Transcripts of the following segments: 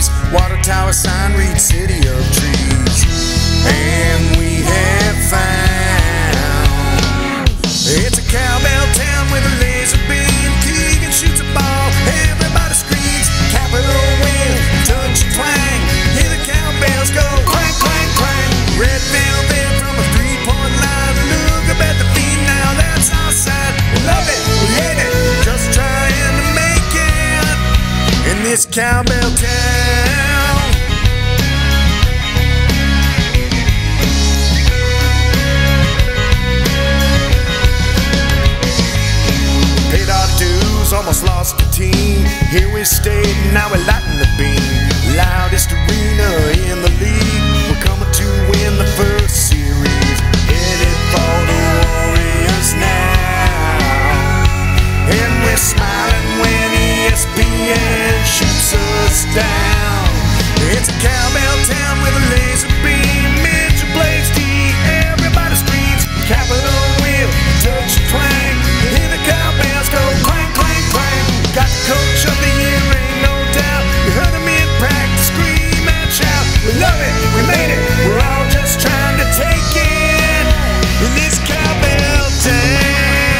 breeze. Watertower sign reads city of trees. And we have found it's a cowbell town with a laser beam. Keegan shoots a ball, everybody screams. Capital wheel, touch a twang. Hear the cowbells go clank, clank, clank. Red velvet from a three-point line. Look up at the beat now, that's our side. We love it, we hate it, just trying to make it in this cowbell town. Paid our dues, almost lost the team. Here we stayed, now we're lighting the beam. Loudest arena in the league. We're coming to win the first series. Headed for the Warriors now. And we're smiling when ESPN shoots us down. It's a cowbell town with a laser beam. Mitchell Blaze D, everybody screams. Capital wheel, touch a twang. Hear the cowbells go clank, clank, clank. Got the coach of the year, ain't no doubt. You heard him in practice, scream and shout. We love it, we made it, we're all just trying to take it in this cowbell town.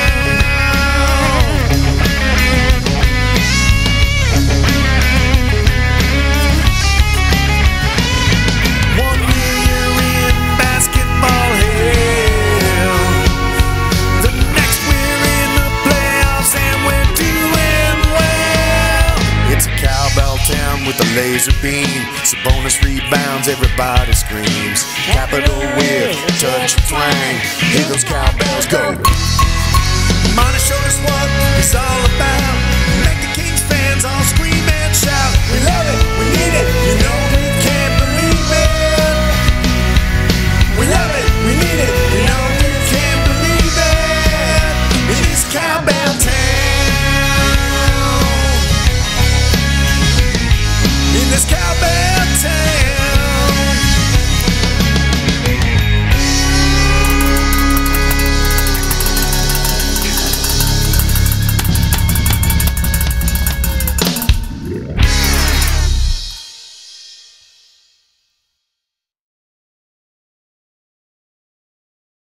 One year in basketball hell, the next we're in the playoffs and we're doing well. It's a cowbell town with a laser beam. Bonus rebounds, everybody screams. Capital wheel, touch a twang. Hear those cowbells go. Monty showed us what it's all about. Make the Kings fans all scream.